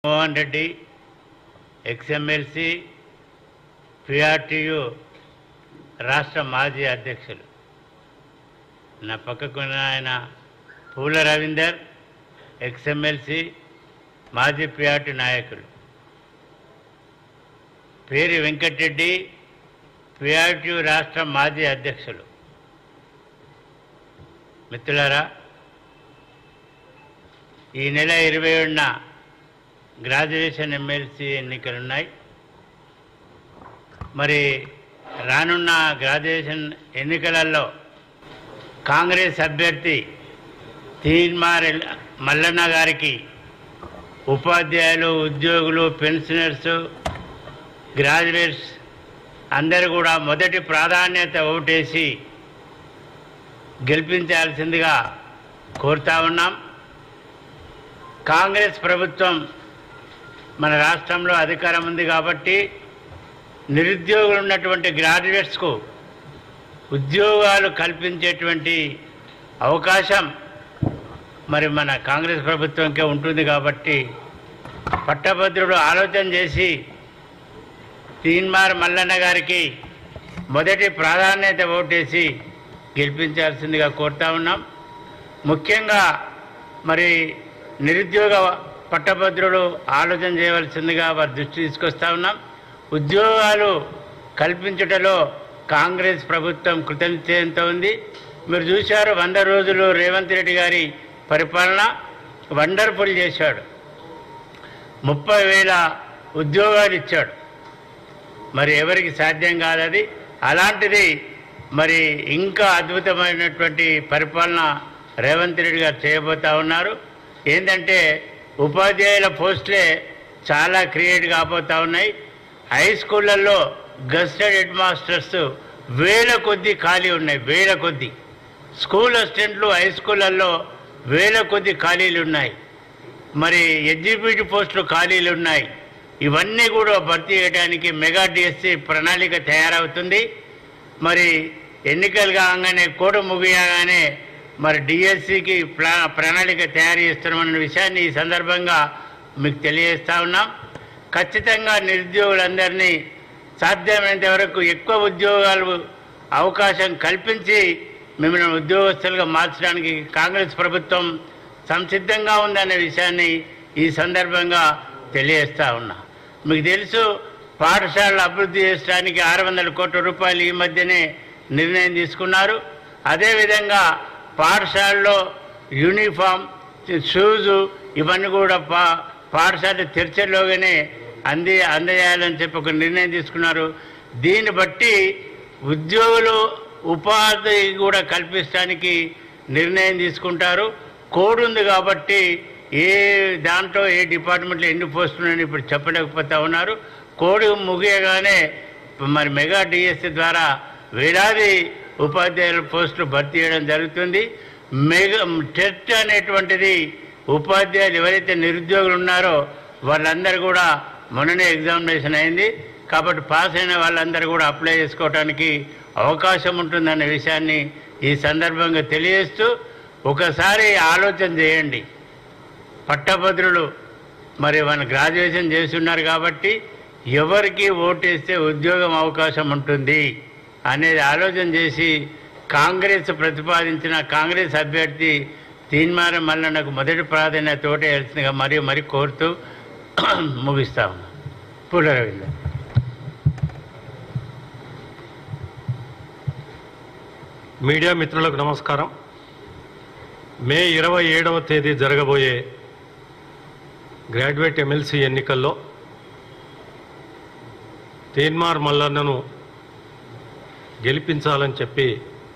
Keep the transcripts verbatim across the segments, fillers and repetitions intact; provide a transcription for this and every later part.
Mohan Reddy ex-MLC PRTU రాష్ట్ర మాజీ అధ్యక్షులు, నా పక్కకున్న ఆయన పూల రవీందర్ ఎక్స్ఎమ్మెల్సీ మాజీ పిఆర్టీ నాయకులు, పేరి వెంకటరెడ్డి పిఆర్టీయు రాష్ట్ర మాజీ అధ్యక్షులు. మిత్రులారా, ఈ నెల ఇరవై ఏడున గ్రాడ్యుయేషన్ ఎమ్మెల్సీ ఎన్నికలున్నాయి. మరి రానున్న గ్రాడ్యుయేషన్ ఎన్నికలలో కాంగ్రెస్ అభ్యర్థి తీన్మార్ మల్లన్న గారికి ఉపాధ్యాయులు, ఉద్యోగులు, పెన్షనర్స్, గ్రాడ్యుయేట్స్ అందరూ కూడా మొదటి ప్రాధాన్యత ఓటేసి గెలిపించాల్సిందిగా కోరుతా ఉన్నాం. కాంగ్రెస్ ప్రభుత్వం మన రాష్ట్రంలో అధికారం ఉంది కాబట్టి నిరుద్యోగులు ఉన్నటువంటి గ్రాడ్యుయేట్స్కు ఉద్యోగాలు కల్పించేటువంటి అవకాశం మరి మన కాంగ్రెస్ ప్రభుత్వంకే ఉంటుంది కాబట్టి పట్టభద్రుడు ఆలోచన చేసి తీన్మార్ మల్లన్న గారికి మొదటి ప్రాధాన్యత ఓటేసి గెలిపించాల్సిందిగా కోరుతా ఉన్నాం. ముఖ్యంగా మరి నిరుద్యోగ పట్టభద్రుడు ఆలోచన చేయవలసిందిగా వారి దృష్టి తీసుకొస్తా ఉన్నాం. ఉద్యోగాలు కల్పించటంలో కాంగ్రెస్ ప్రభుత్వం కృతనిశ్చయంతో ఉంది. మీరు చూశారు, వంద రోజులు రేవంత్ రెడ్డి గారి పరిపాలన వండర్ఫుల్ చేశాడు. ముప్పై వేల ఉద్యోగాలు ఇచ్చాడు. మరి ఎవరికి సాధ్యం కాదది. అలాంటిది మరి ఇంకా అద్భుతమైనటువంటి పరిపాలన రేవంత్ రెడ్డి గారు చేయబోతా ఉన్నారు. ఏంటంటే ఉపాధ్యాయుల పోస్టులే చాలా క్రియేట్ కాబోతూ ఉన్నాయి. హై స్కూళ్ళల్లో గస్టెడ్ హెడ్ మాస్టర్స్ వేల కొద్దీ ఖాళీ ఉన్నాయి. వేల కొద్దీ స్కూల్ అసిస్టెంట్లు హై స్కూళ్ళల్లో వేల కొద్దీ ఖాళీలు ఉన్నాయి. మరి ఎగ్జిక్యూటివ్ పోస్టులు ఖాళీలు ఉన్నాయి. ఇవన్నీ కూడా భర్తీ చేయడానికి మెగా డిఎస్సి ప్రణాళిక తయారవుతుంది. మరి ఎన్నికలు కాగానే కోట ముగియగానే మరి డిఎస్సికి ప్రా ప్రణాళిక తయారు చేస్తున్నామన్న విషయాన్ని ఈ సందర్భంగా మీకు తెలియజేస్తా ఉన్నాం. ఖచ్చితంగా నిరుద్యోగులందరినీ సాధ్యమైనంత వరకు ఎక్కువ ఉద్యోగాలు అవకాశం కల్పించి మిమ్మల్ని ఉద్యోగస్తులుగా మార్చడానికి కాంగ్రెస్ ప్రభుత్వం సంసిద్ధంగా ఉందనే విషయాన్ని ఈ సందర్భంగా తెలియజేస్తా ఉన్నా. మీకు తెలుసు, పాఠశాలలు అభివృద్ధి చేయడానికి ఆరు వందల కోట్ల రూపాయలు ఈ మధ్యనే నిర్ణయం తీసుకున్నారు. అదేవిధంగా పాఠశాలలో యూనిఫామ్, షూజు ఇవన్నీ కూడా పా పాఠశాల తెరిచేలోగానే అంది అందజేయాలని చెప్పి ఒక నిర్ణయం తీసుకున్నారు. దీన్ని బట్టి ఉద్యోగులు ఉపాధి కూడా కల్పించడానికి నిర్ణయం తీసుకుంటారు. కోడ్ ఉంది కాబట్టి ఏ దాంట్లో ఏ డిపార్ట్మెంట్లో ఎన్ని పోస్టులు ఉన్నాయని ఇప్పుడు చెప్పలేకపోతా ఉన్నారు. కోడ్ ముగియగానే మరి మెగా డిఎస్సి ద్వారా వేలాది ఉపాధ్యాయుల పోస్టులు భర్తీ చేయడం జరుగుతుంది. మెగా టెట్ అనేటువంటిది ఉపాధ్యాయులు ఎవరైతే నిరుద్యోగులు ఉన్నారో వాళ్ళందరూ కూడా మొన్ననే ఎగ్జామినేషన్ అయింది కాబట్టి పాస్ అయిన వాళ్ళందరూ కూడా అప్లై చేసుకోవడానికి అవకాశం ఉంటుందనే విషయాన్ని ఈ సందర్భంగా తెలియజేస్తూ ఒకసారి ఆలోచన చేయండి. పట్టభద్రులు మరి మన గ్రాడ్యుయేషన్ చేసి ఉన్నారు కాబట్టి ఎవరికి ఓటేస్తే ఉద్యోగం అవకాశం ఉంటుంది అనేది ఆలోచన చేసి కాంగ్రెస్ ప్రతిపాదించిన కాంగ్రెస్ అభ్యర్థి తీన్మార్ మల్లన్నకు మొదటి ప్రాధాన్యత ఓటేయాల్సిందిగా మరియు మరి కోరుతూ ముగిస్తా ఉన్నాం. పూల రవీంద్ర. మీడియా మిత్రులకు నమస్కారం. మే ఇరవై ఏడవ తేదీ జరగబోయే గ్రాడ్యుయేట్ ఎమ్మెల్సీ ఎన్నికల్లో తీన్మార్ మల్లన్నను గెలిపించాలని చెప్పి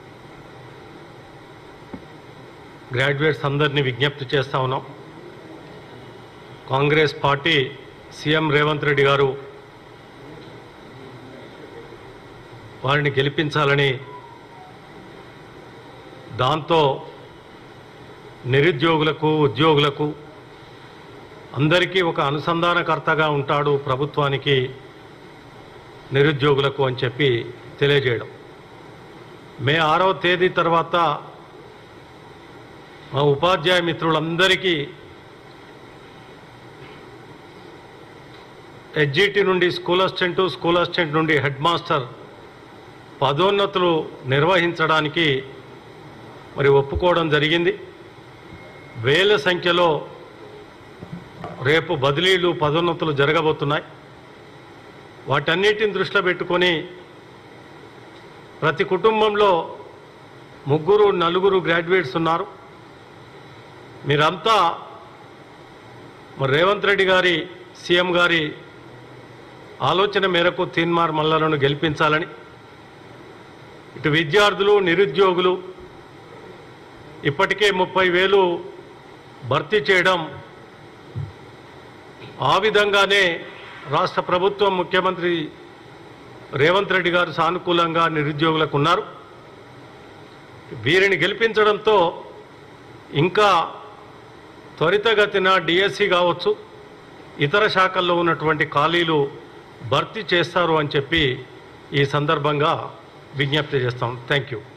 గ్రాడ్యుయేట్స్ అందరినీ విజ్ఞప్తి చేస్తూ ఉన్నాం. Congress party CM Revanth Reddy garu వారిని గెలిపించాలని, దాంతో నిరుద్యోగులకు, ఉద్యోగులకు అందరికీ ఒక అనుసంధానకర్తగా ఉంటాడు ప్రభుత్వానికి, నిరుద్యోగులకు అని చెప్పి తెలియజేయడం. మే ఆరవ తేదీ తర్వాత మా ఉపాధ్యాయ మిత్రులందరికీ హెచ్జిటి నుండి స్కూల్ అసిస్టెంట్, స్కూల్ అసిస్టెంట్ నుండి హెడ్ మాస్టర్ పదోన్నతులు నిర్వహించడానికి మరి ఒప్పుకోవడం జరిగింది. వేల సంఖ్యలో రేపు బదిలీలు, పదోన్నతులు జరగబోతున్నాయి. వాటన్నిటిని దృష్టిలో పెట్టుకొని ప్రతి కుటుంబంలో ముగ్గురు నలుగురు గ్రాడ్యుయేట్స్ ఉన్నారు. మీరంతా మరి రేవంత్ రెడ్డి గారి, సీఎం గారి ఆలోచన మేరకు తీన్మార్ మల్లాలను గెలిపించాలని ఇటు విద్యార్థులు, నిరుద్యోగులు ఇప్పటికే ముప్పై వేలు భర్తీ చేయడం, ఆ విధంగానే రాష్ట్ర ప్రభుత్వం, ముఖ్యమంత్రి రేవంత్ రెడ్డి గారు సానుకూలంగా నిరుద్యోగులకు ఉన్నారు. వీరిని గెలిపించడంతో ఇంకా త్వరితగతిన డిఎస్సి కావచ్చు, ఇతర శాఖల్లో ఉన్నటువంటి ఖాళీలు భర్తీ చేస్తారు అని చెప్పి ఈ సందర్భంగా విజ్ఞప్తి చేస్తాం. Thank you.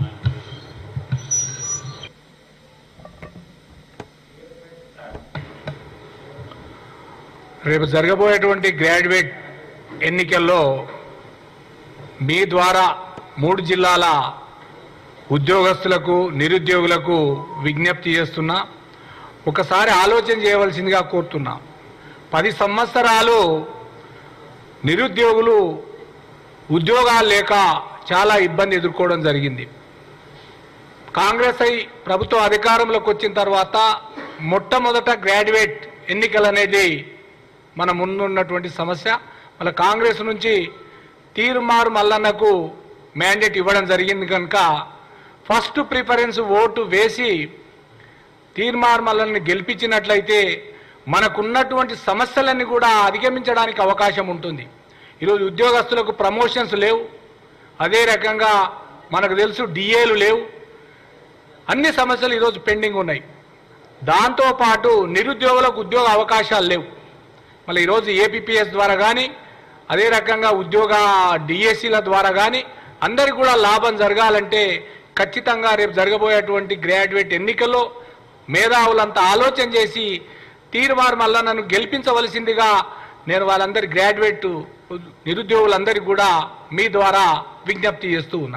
రేపు జరగబోయేటువంటి గ్రాడ్యుయేట్ ఎన్నికల్లో మీ ద్వారా మూడు జిల్లాల ఉద్యోగస్తులకు, నిరుద్యోగులకు విజ్ఞప్తి చేస్తున్నా, ఒకసారి ఆలోచన చేయవలసిందిగా కోరుతున్నా. పది సంవత్సరాలు నిరుద్యోగులు ఉద్యోగాలు లేక చాలా ఇబ్బంది ఎదుర్కోవడం జరిగింది. కాంగ్రెస్ అయి ప్రభుత్వం అధికారంలోకి వచ్చిన తర్వాత మొట్టమొదట గ్రాడ్యుయేట్ ఎన్నికలు అనేది మన ముందున్నటువంటి సమస్య. మళ్ళీ కాంగ్రెస్ నుంచి తీర్మార్ మల్లన్నకు మ్యాండేట్ ఇవ్వడం జరిగింది కనుక ఫస్ట్ ప్రిఫరెన్స్ ఓటు వేసి తీర్మార్ మల్లన్నని గెలిపించినట్లయితే మనకున్నటువంటి సమస్యలన్నీ కూడా అధిగమించడానికి అవకాశం ఉంటుంది. ఈరోజు ఉద్యోగస్తులకు ప్రమోషన్స్ లేవు, అదే రకంగా మనకు తెలుసు డిఏలు లేవు, అన్ని సమస్యలు ఈరోజు పెండింగ్ ఉన్నాయి. దాంతోపాటు నిరుద్యోగులకు ఉద్యోగ అవకాశాలు లేవు. మళ్ళీ ఈరోజు ఏపీపీఎస్ ద్వారా కానీ, అదే రకంగా ఉద్యోగ డిఎస్సీల ద్వారా కానీ అందరికీ కూడా లాభం జరగాలంటే ఖచ్చితంగా రేపు జరగబోయేటువంటి గ్రాడ్యుయేట్ ఎన్నికల్లో మేధావులంతా ఆలోచన చేసి తీర్మార్ మల్లన్నను గెలిపించవలసిందిగా నేను వాళ్ళందరి గ్రాడ్యుయేట్ నిరుద్యోగులందరికీ కూడా మీ ద్వారా విజ్ఞప్తి చేస్తూ ఉన్నా.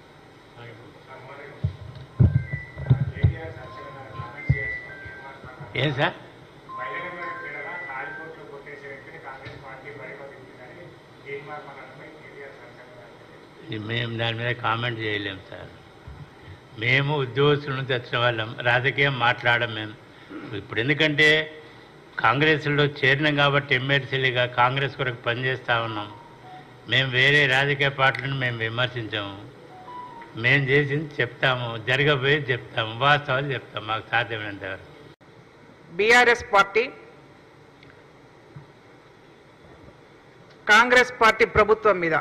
ఏం సార్? మేము దాని మీద కామెంట్ చేయలేము సార్. మేము ఉద్యోగస్తుల నుంచి వచ్చిన వాళ్ళం, రాజకీయం మాట్లాడడం మేము ఇప్పుడు. ఎందుకంటే కాంగ్రెస్లో చేరినాం కాబట్టి ఎమ్మెల్సీలుగా కాంగ్రెస్ కొరకు పనిచేస్తూ ఉన్నాం. మేము వేరే రాజకీయ పార్టీలను మేము విమర్శించాము. మేము చేసింది చెప్తాము, జరగబోయేది చెప్తాము, వాస్తవాలు చెప్తాము మాకు సాధ్యమైనంత వరకు. బీఆర్ఎస్ పార్టీ కాంగ్రెస్ పార్టీ ప్రభుత్వం మీద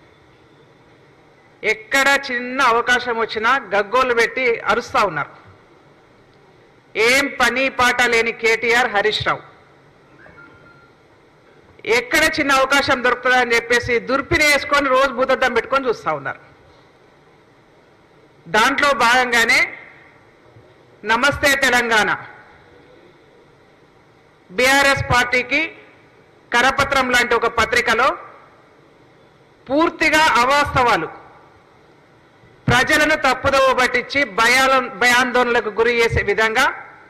ఎక్కడ చిన్న అవకాశం వచ్చినా గగ్గోలు పెట్టి అరుస్తూ ఉన్నారు. ఏం పని పాట లేని కేటీఆర్, హరీష్ రావు ఎక్కడ చిన్న అవకాశం దొరుకుతుందని చెప్పేసి దుర్పిని వేసుకొని రోజు భూతద్దం పెట్టుకొని చూస్తూ ఉన్నారు. దాంట్లో భాగంగానే నమస్తే తెలంగాణ బీఆర్ఎస్ పార్టీకి కరపత్రం లాంటి ఒక పత్రికలో పూర్తిగా అవాస్తవాలు, ప్రజలను తప్పుదోవ పట్టించి భయాల భయాందోళనలకు గురి చేసే విధంగా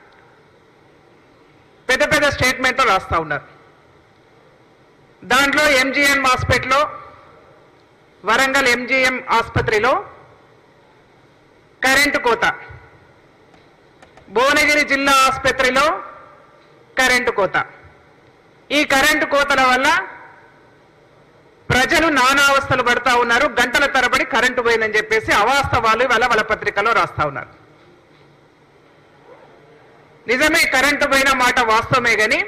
పెద్ద పెద్ద స్టేట్మెంట్లు రాస్తూ ఉన్నారు. దాంట్లో ఎంజీఎం హాస్పిటల్లో, వరంగల్ ఎంజీఎం ఆసుపత్రిలో కరెంటు కోత, భువనగిరి జిల్లా ఆసుపత్రిలో కరెంటు కోత. ఈ కరెంటు కోతల వల్ల ప్రజలు నానావస్థలు పడతా ఉన్నారు. గంటల తరబడి కరెంటు పోయిందని చెప్పేసి అవాస్తవాలు ఇవాళ వాళ్ళ పత్రికలో రాస్తా ఉన్నారు. నిజమే, కరెంటు పోయిన మాట వాస్తవమే, కానీ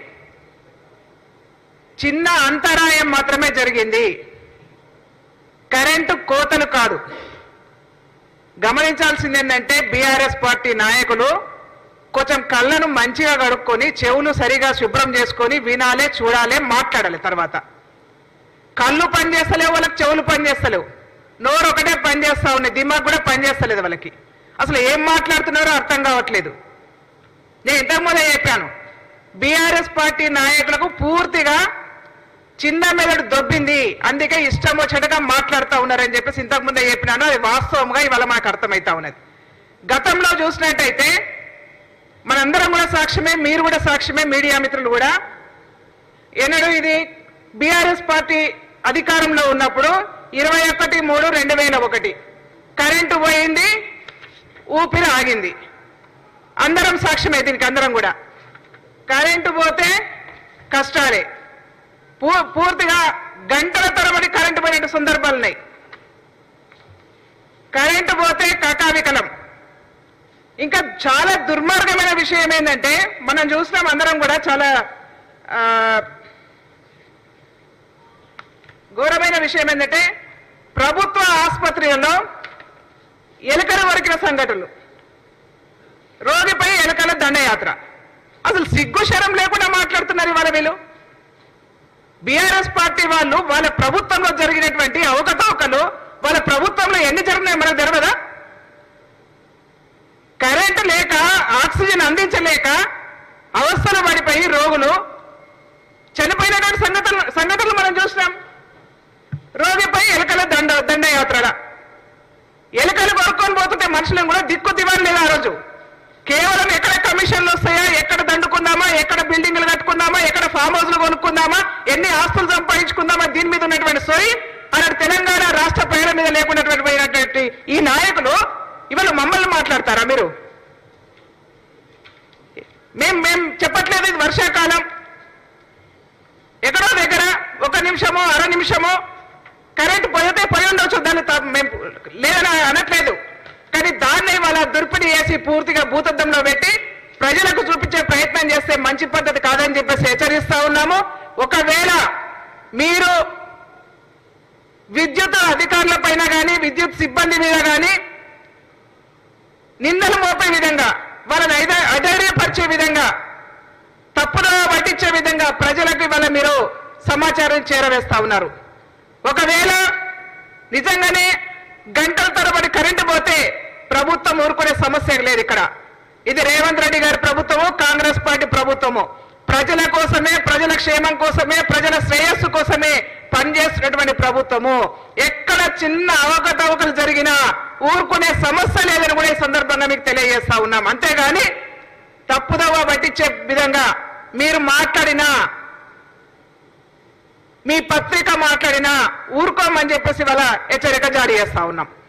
చిన్న అంతరాయం మాత్రమే జరిగింది, కరెంటు కోతలు కాదు. గమనించాల్సింది ఏంటంటే బీఆర్ఎస్ పార్టీ నాయకులు కొంచెం కళ్ళను మంచిగా కడుక్కొని చెవులు సరిగా శుభ్రం చేసుకొని వినాలే, చూడాలే, మాట్లాడాలి. తర్వాత కళ్ళు పనిచేస్తలేవు వాళ్ళకి, చెవులు పనిచేస్తలేవు, నోరు ఒకటే పనిచేస్తా ఉన్నాయి, దిమాగ్ కూడా పనిచేస్తలేదు వాళ్ళకి. అసలు ఏం మాట్లాడుతున్నారో అర్థం కావట్లేదు. నేను ఇంతకుముందే చెప్పాను, బీఆర్ఎస్ పార్టీ నాయకులకు పూర్తిగా చిన్న మెదడు దొబ్బింది, అందుకే ఇష్టం వచ్చేటగా మాట్లాడుతూ ఉన్నారని చెప్పేసి ఇంతకు ముందే చెప్పినాను. అది వాస్తవంగా ఇవాళ మనకు అర్థమవుతా ఉన్నది. గతంలో చూసినట్టయితే మనందరం కూడా సాక్ష్యమే, మీరు కూడా సాక్ష్యమే, మీడియా మిత్రులు కూడా. ఎన్నడూ ఇది బీఆర్ఎస్ పార్టీ అధికారంలో ఉన్నప్పుడు ఇరవై ఒకటి మూడు రెండు వేల ఒకటి కరెంటు పోయింది, ఊపిరి ఆగింది. అందరం సాక్ష్యమే దీనికి, అందరం కూడా. కరెంటు పోతే కష్టాలే, పూర్తిగా గంటల తరబడి కరెంటు పోయిన సందర్భాలు ఉన్నాయి. కరెంటు పోతే కకావికలం. ఇంకా చాలా దుర్మార్గమైన విషయం ఏంటంటే, మనం చూసినాం అందరం కూడా, చాలా ఘోరమైన విషయం ఏంటంటే, ప్రభుత్వ ఆసుపత్రులలో ఎలుకలు వరికిన సంఘటనలు, రోగిపై ఎలుకల దండయాత్ర. అసలు సిగ్గు శరం లేకుండా మాట్లాడుతున్నారు ఇవాళ వీళ్ళు. బీఆర్ఎస్ పార్టీ వాళ్ళు వాళ్ళ ప్రభుత్వంలో జరిగినటువంటి అవకతవకలు వాళ్ళ ప్రభుత్వంలో ఎన్ని జరిగినాయి మనకు తెలియదా? కరెంటు లేక, ఆక్సిజన్ అందించలేక అవస్థలు పడిపోయి రోగులు చనిపోయినటువంటి సంఘటనలు సంఘటనలు మనం చూసినాం. రోగిపై ఎలుకల దండ దండయాత్రల ఎలుకలు కొనుక్కొని పోతుంటే మనుషులను కూడా దిక్కు దివాలు లేదు ఆ రోజు. కేవలం ఎక్కడ కమిషన్లు వస్తాయా, ఎక్కడ దండుకుందామా, ఎక్కడ బిల్డింగ్లు కట్టుకుందామా, ఎక్కడ ఫామ్ హౌస్లు కొనుక్కుందామా, ఎన్ని ఆస్తులు సంపాదించుకుందామా, దీని మీద ఉన్నటువంటి సోయి అలాంటి తెలంగాణ రాష్ట్ర ప్రజల మీద లేకున్నటువంటి ఈ నాయకులు ఇవాళ మమ్మల్ని మాట్లాడతారా మీరు? మేం మేం చెప్పట్లేదు ఇది వర్షాకాలం, ఎక్కడో దగ్గర ఒక నిమిషమో అర నిమిషమో కరెంటు పోయితే పోయి ఉండొచ్చు, దాన్ని మేము లేదని అనట్లేదు. కానీ దాన్ని వాళ్ళ దుర్పిడి చేసి పూర్తిగా భూతద్దంలో పెట్టి ప్రజలకు చూపించే ప్రయత్నం చేస్తే మంచి పద్ధతి కాదని చెప్పేసి హెచ్చరిస్తా ఉన్నాము. ఒకవేళ మీరు విద్యుత్ అధికారుల పైన కానీ విద్యుత్ సిబ్బంది మీద కానీ నిందలు మోపే విధంగా, వాళ్ళని అధైర్యపరిచే విధంగా, తప్పుదో పట్టించే విధంగా ప్రజలకు ఇవాళ మీరు సమాచారం చేరవేస్తా ఉన్నారు. ఒకవేళ నిజంగానే గంటల తరబడి కరెంటు పోతే ప్రభుత్వం ఊరుకునే సమస్య లేదు ఇక్కడ. ఇది రేవంత్ రెడ్డి గారి ప్రభుత్వము, కాంగ్రెస్ పార్టీ ప్రభుత్వము. ప్రజల కోసమే, ప్రజల క్షేమం కోసమే, ప్రజల శ్రేయస్సు కోసమే పనిచేస్తున్నటువంటి ప్రభుత్వము. ఎక్కడ చిన్న అవకతవకలు జరిగినా ఊరుకునే సమస్య లేదని కూడా ఈ సందర్భంగా మీకు తెలియజేస్తా ఉన్నాం. అంతేగాని తప్పుదోవ పట్టించే విధంగా మీరు మాట్లాడినా, మీ పత్రిక మాట్లాడినా ఊరుకోమని చెప్పేసి వాళ్ళ హెచ్చరిక జారీ చేస్తా ఉన్నాం.